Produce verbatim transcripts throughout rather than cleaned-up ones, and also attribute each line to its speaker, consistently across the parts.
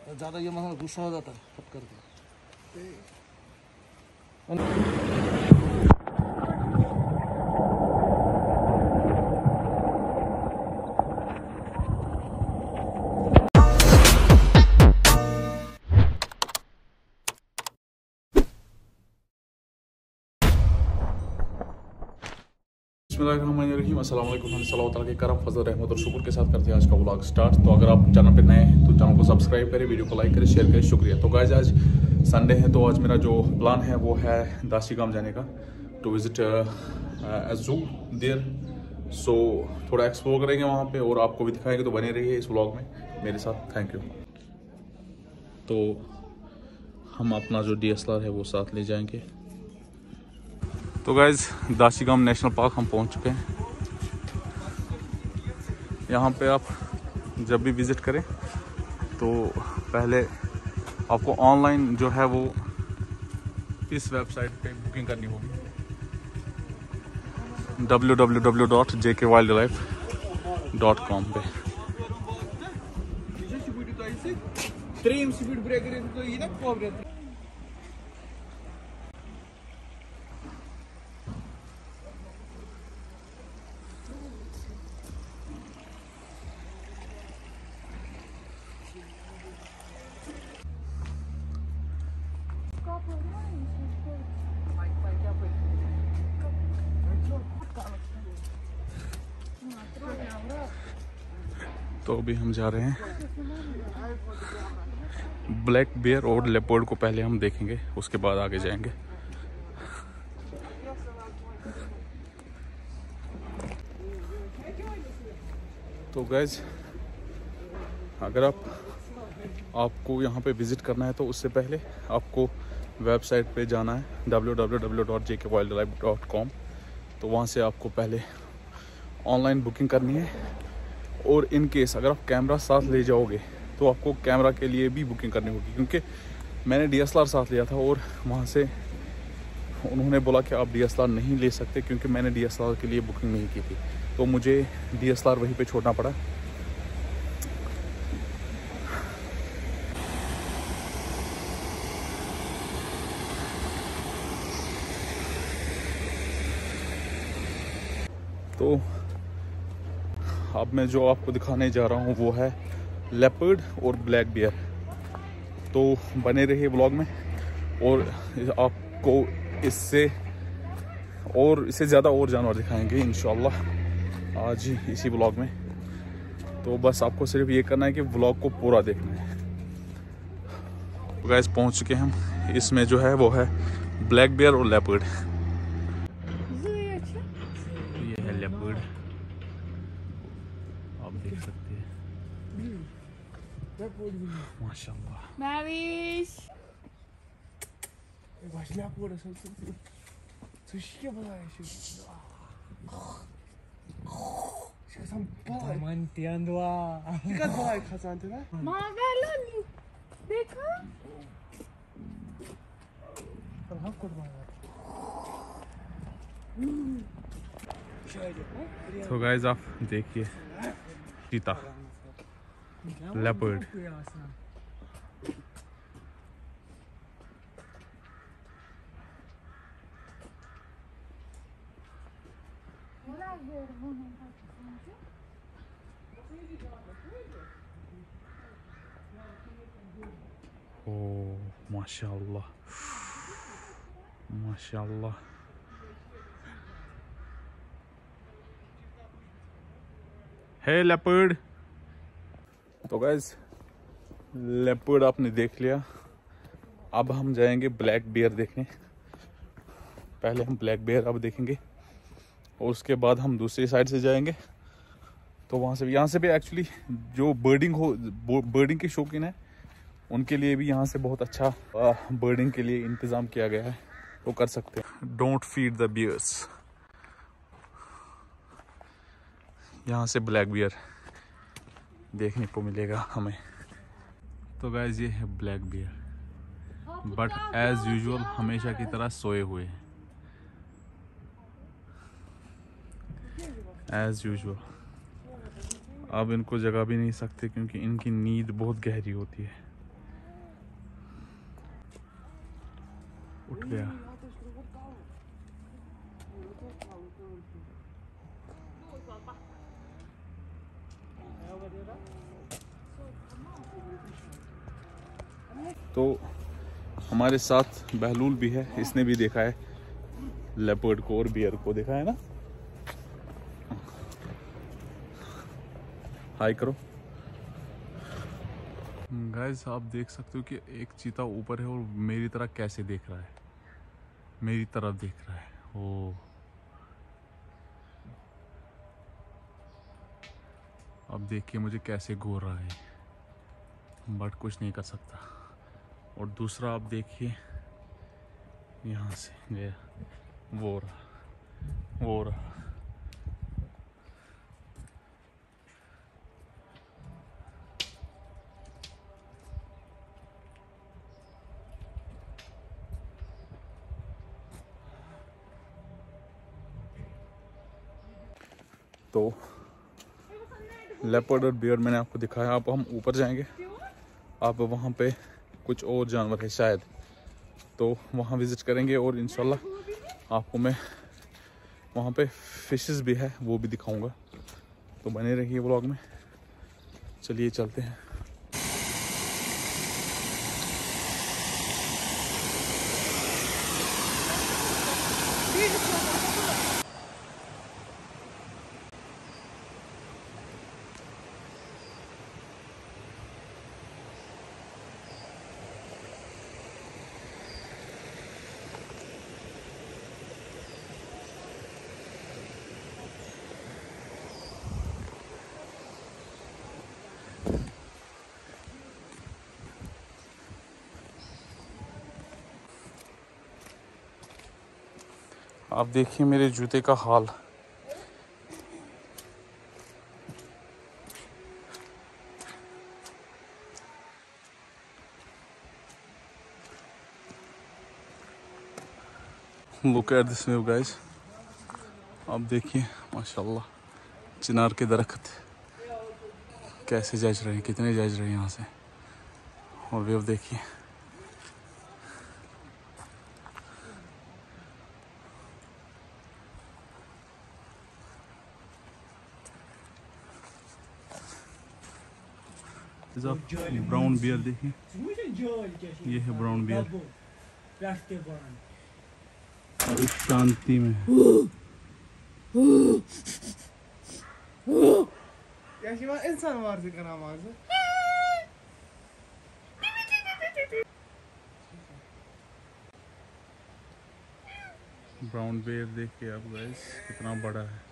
Speaker 1: ज़्यादा ये मतलब गुस्सा हो जाता है फट करके।
Speaker 2: बिस्मिल्लाहिर्रहमानिर्रहीम, अस्सलाम वालेकुम। हम सल्लल्लाहु ताला के करम फजल रहमत और शुक्र के साथ करते हैं आज का व्लॉग स्टार्ट। तो अगर आप चैनल पे नए हैं तो चैनल को सब्सक्राइब करें, वीडियो को लाइक करें, शेयर करें, शुक्रिया। तो गाइस आज संडे है, तो आज मेरा जो प्लान है वो है दाशीगाम जाने का, टू विजिट अ जू देयर। सो थोड़ा एक्सप्लोर करेंगे वहाँ पे और आपको भी दिखाएंगे, तो बने रहिए इस व्लॉग में मेरे साथ। Thank you. तो हम अपना जो डी एस एल आर है वो साथ ले जाएंगे। तो गाइज दाशीगाम नेशनल पार्क हम पहुंच चुके हैं। यहाँ पे आप जब भी विज़िट करें तो पहले आपको ऑनलाइन जो है वो इस वेबसाइट पे बुकिंग करनी होगी, W W W dot J K wild life dot com पे। तो अभी हम जा रहे हैं ब्लैक बियर और लेपर्ड को पहले हम देखेंगे, उसके बाद आगे जाएंगे। तो गाइज अगर आप आपको यहाँ पे विज़िट करना है तो उससे पहले आपको वेबसाइट पे जाना है W W W dot J K wild life dot com. तो वहाँ से आपको पहले ऑनलाइन बुकिंग करनी है, और इन केस अगर आप कैमरा साथ ले जाओगे तो आपको कैमरा के लिए भी बुकिंग करनी होगी, क्योंकि मैंने डी एस एल आर साथ लिया था और वहाँ से उन्होंने बोला कि आप डी एस एल आर नहीं ले सकते क्योंकि मैंने डी एस एल आर के लिए बुकिंग नहीं की थी। तो मुझे डी एस एल आर वहीं पे छोड़ना पड़ा। तो अब मैं जो आपको दिखाने जा रहा हूँ वो है लेपर्ड और ब्लैक बियर। तो बने रहिए ब्लॉग में, और आपको इससे और इससे ज़्यादा और जानवर दिखाएंगे इंशाल्लाह आज ही इसी ब्लॉग में। तो बस आपको सिर्फ ये करना है कि ब्लॉग को पूरा देखना है। तो गाइस पहुँच चुके हैं हम। इसमें जो है वो है ब्लैक बियर और लेपर्ड। ये है लेपर्ड, आप देख सकते हैं माशाल्लाह।
Speaker 3: Mavis. Magalani. देखा?
Speaker 2: तो गाइस आप देखिए चीता, लेपर्ड। ओ माशाल्लाह माशाल्लाह। है लेपर्ड। तो गाइस लेपर्ड आपने देख लिया, अब हम जाएंगे ब्लैक बियर देखने। पहले हम ब्लैक बियर अब देखेंगे और उसके बाद हम दूसरी साइड से जाएंगे। तो वहाँ से भी यहाँ से भी एक्चुअली जो बर्डिंग हो बर्डिंग के शौकीन है उनके लिए भी यहाँ से बहुत अच्छा बर्डिंग के लिए इंतज़ाम किया गया है, वो कर सकते हैं। Don't feed the bears. यहाँ से ब्लैक बियर देखने को मिलेगा हमें। तो गाइस ये है black bear, but as usual हमेशा की तरह सोए हुए हैं एज यूजुअल। अब इनको जगा भी नहीं सकते क्योंकि इनकी नींद बहुत गहरी होती है। उठ गया। तो हमारे साथ बहलूल भी है, इसने भी देखा है लेपर्ड को और बियर को, देखा है ना। हाय करो गाइस। आप देख सकते हो कि एक चीता ऊपर है और मेरी तरफ कैसे देख रहा है, मेरी तरफ देख रहा है। ओ अब देखिए मुझे कैसे घूर रहा है, बट कुछ नहीं कर सकता। और दूसरा आप देखिए यहाँ से गया, वो रहा वो रहा। तो लेपर्ड और बियर मैंने आपको दिखाया। अब हम ऊपर जाएंगे। आप वहाँ पे कुछ और जानवर है शायद, तो वहाँ विज़िट करेंगे और इंशाल्लाह आपको मैं वहाँ पे फिशेस भी है वो भी दिखाऊंगा। तो बने रहिए व्लॉग में। चलिए चलते हैं। आप देखिए मेरे जूते का हाल। Look at this view guys. आप देखिए माशाल्लाह चिनार के दरख्त कैसे जज रहे हैं, कितने जज रहे हैं यहाँ से। और व्यू देखिए। ब्राउन बियर देखिए, ये है ब्राउन बियर और इस शांति में ब्राउन बियर देखिए आप गाइस कितना बड़ा है।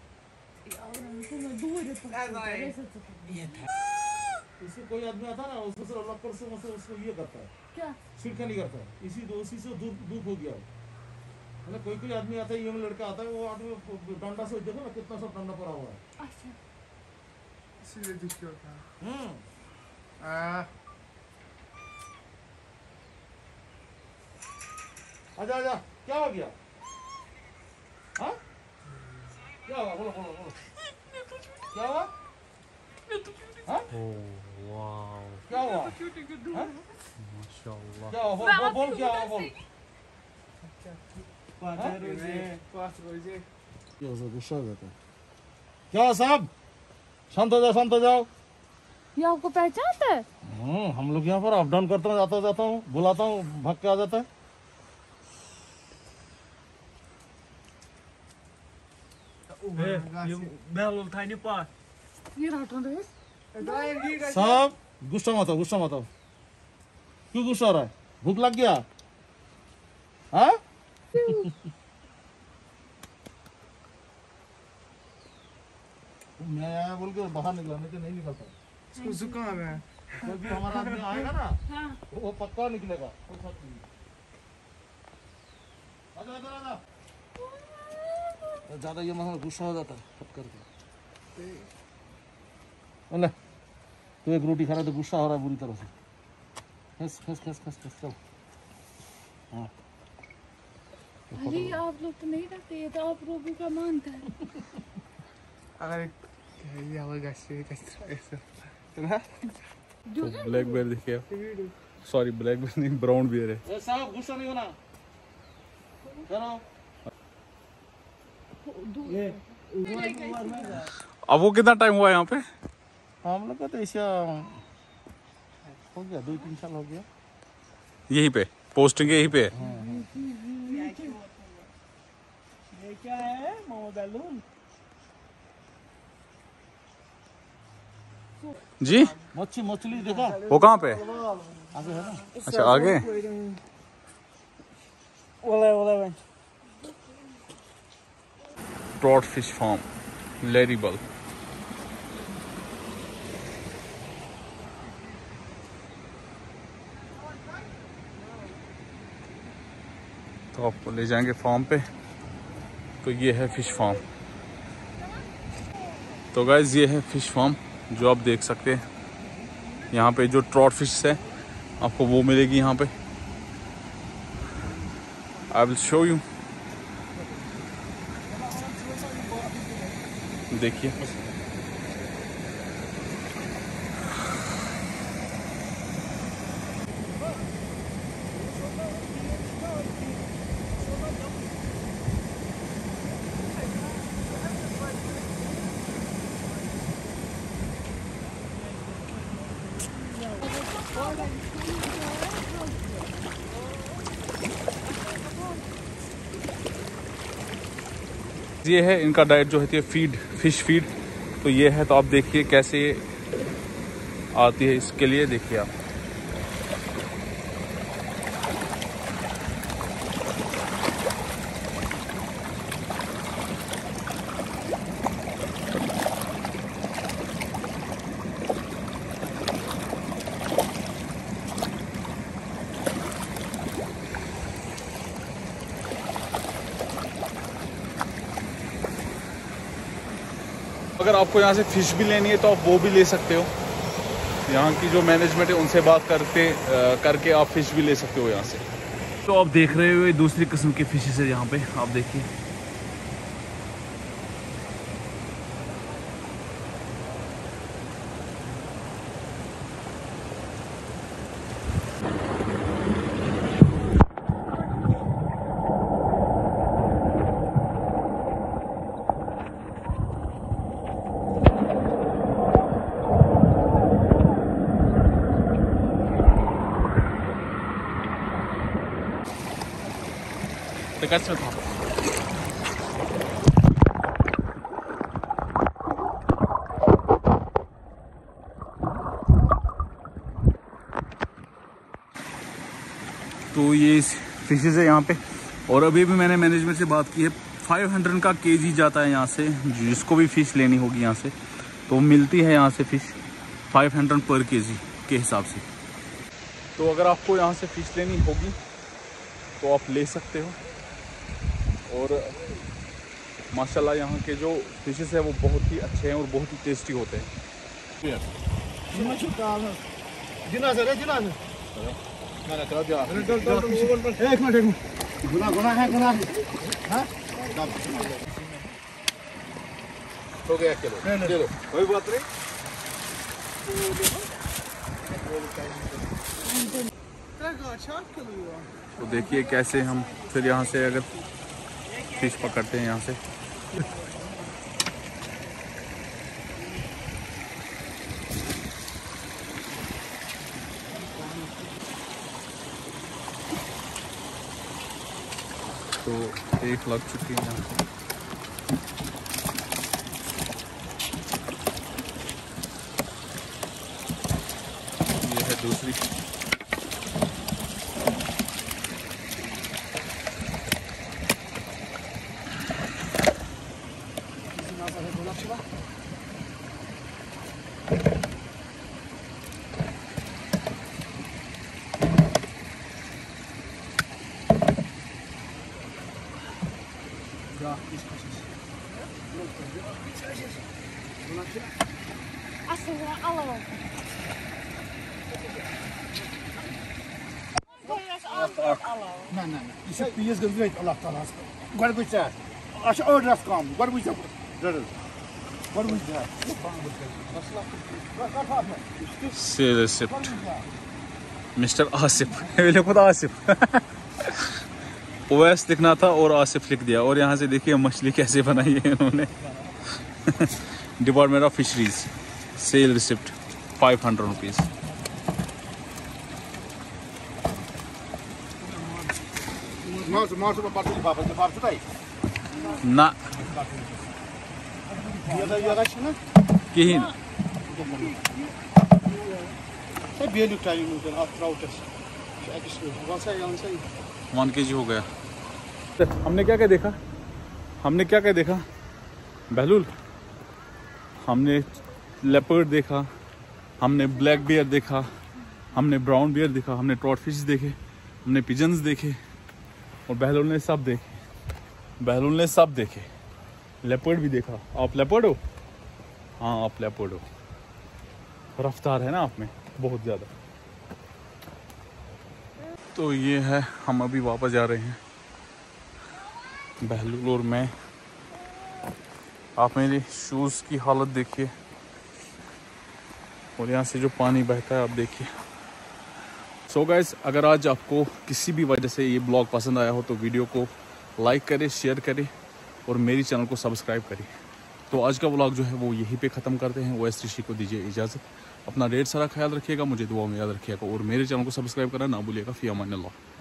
Speaker 1: इससे कोई आदमी आता ना उसको से अलग पर से उसको उसको ये करता है, क्या छिड़का नहीं करता है। इसी दो उसी से दूर दूर हो गया। मतलब कोई कोई आदमी आता है, यंग लड़का आता है, वो आदमी डंडा से देखो ना कितना सब डंडा पड़ा हुआ है। अच्छा इसीलिए दिख होता है। हम्म आ आजा आजा, क्या हो गया? हाँ क्या हुआ? बोलो बोलो बोलो, क्या हुआ? हाँ? क्या हुआ? माशाल्लाह क्या हुआ? बोल बोल क्या हुआ? बोल गुस्सा हो जाता है। क्या साहब, शांत हो जाओ शांत हो जाओ।
Speaker 3: ये आपको पहचानता है?
Speaker 1: हम्म हम लोग यहाँ पर अप डाउन करता हूँ, जाता जाता हूँ, बुलाता हूँ, भाग के आ जाता है। साहब गुस्सा मत हो, गुस्सा मत हो। क्यों गुस्सा हो रहा है? भूख लग गया? हाँ? मैं आया बोल के बाहर निकला, नहीं तो नहीं निकलता। इसको जुकाम है। कोई भी हमारा आदमी आएगा ना, हाँ। वो पक्का निकलेगा। आजा आजा आजा। ज्यादा ये मतलब गुस्सा हो जाता है फट करके। अल्लाह तू एक रोटी खा रहा है तो गुस्सा हो रहा है बुरी तरह से। खस खस खस खस खस चल। हाँ
Speaker 3: अरे आप लोग तो नहीं रखते, ये तो आप लोगों का मानता है।
Speaker 4: अगर ये होगा ऐसा
Speaker 2: ब्लैक बेयर देखिए, सॉरी ब्लैक बेयर नहीं ब्राउन बेयर है।
Speaker 1: साहब गुस्सा नहीं होना, ये
Speaker 2: अब वो कितना टाइम हुआ यहाँ पे?
Speaker 1: हम लोग का तो ऐसा हो गया, दो तीन साल हो गया।
Speaker 2: यहीं पे पोस्टिंग यहीं पे है?
Speaker 1: ये क्या है मोमो बैलून?
Speaker 2: जी
Speaker 1: मच्छी मछली देखा?
Speaker 2: वो कहाँ पे?
Speaker 1: आगे है ना?
Speaker 2: अच्छा आगे।
Speaker 1: ओला ओला
Speaker 2: ट्रॉट फिश फार्म लेरीबल। तो आपको ले जाएंगे फार्म पे। तो ये है फिश फार्म। तो गाइज ये है फिश फार्म जो आप देख सकते हैं। यहाँ पे जो ट्रॉट फिश है आपको वो मिलेगी यहाँ पे। I will show you. देखिए ये है इनका डाइट जो होती है फीड, फिश फीड। तो ये है, तो आप देखिए कैसे आती है इसके लिए। देखिए आप अगर आपको यहाँ से फ़िश भी लेनी है तो आप वो भी ले सकते हो। यहाँ की जो मैनेजमेंट है उनसे बात करते करके आप फ़िश भी ले सकते हो यहाँ से। तो आप देख रहे हो ये दूसरी किस्म की फ़िशेस है यहाँ पे, आप देखिए। कैसे था तो ये फिशेज है यहाँ पे। और अभी भी मैंने मैनेजमेंट से बात की है, पाँच सौ का केजी जाता है यहाँ से। जिसको भी फ़िश लेनी होगी यहाँ से तो मिलती है यहाँ से फ़िश पाँच सौ पर केजी के हिसाब से। तो अगर आपको यहाँ से फ़िश लेनी होगी तो आप ले सकते हो। और माशाल्लाह यहाँ के जो फिशेस है वो बहुत ही अच्छे हैं और बहुत ही टेस्टी होते हैं।
Speaker 1: एक मिनट गुना गुना है गुना
Speaker 2: हो गया, किलो ले लो, कोई बात नहीं। तो देखिए कैसे हम फिर यहाँ से अगर फिश पकड़ते हैं यहाँ से। तो एक लग चुकी है यहाँ से। ये है दूसरी।
Speaker 1: Na na na. Je zegt je zegt weet Allah Taala. Wat moet je? Als je ouders komt, wat moet je? Wat moet je?
Speaker 2: See the receipt. Mister Asif. Öyle bu da Asif. ओएस दिखना था और आसिफ लिख दिया। और यहाँ से देखिए मछली कैसे बनाई है इन्होंने। Department of fisheries, sale receipt five hundred rupees. ना कहीं वन के जी हो गया। हमने क्या क्या देखा हमने क्या क्या देखा बहलूल? हमने लेपर्ड देखा, हमने ब्लैक बियर देखा, हमने ब्राउन बियर देखा, हमने ट्रॉट फिश देखे, हमने पिजन्स देखे और बहलूल ने सब देखे। बहलूल ने सब देखे। लेपर्ड भी देखा। आप लेपर्ड हो? हाँ आप लेपर्ड हो। रफ्तार है ना आप में बहुत ज़्यादा। तो ये है, हम अभी वापस जा रहे हैं बहलूल और मैं। आप मेरे शूज़ की हालत देखिए और यहाँ से जो पानी बहता है आप देखिए। सो गाइस, अगर आज आपको किसी भी वजह से ये ब्लॉग पसंद आया हो तो वीडियो को लाइक करें, शेयर करें और मेरी चैनल को सब्सक्राइब करें। तो आज का ब्लॉग जो है वो यहीं पे ख़त्म करते हैं। ओएस ऋषि को दीजिए इजाज़त। अपना ढेर सारा ख्याल रखिएगा, मुझे दुआ में याद रखिएगा और मेरे चैनल को सब्सक्राइब करना ना भूलिएगा। फ़ी अमान अल्लाह।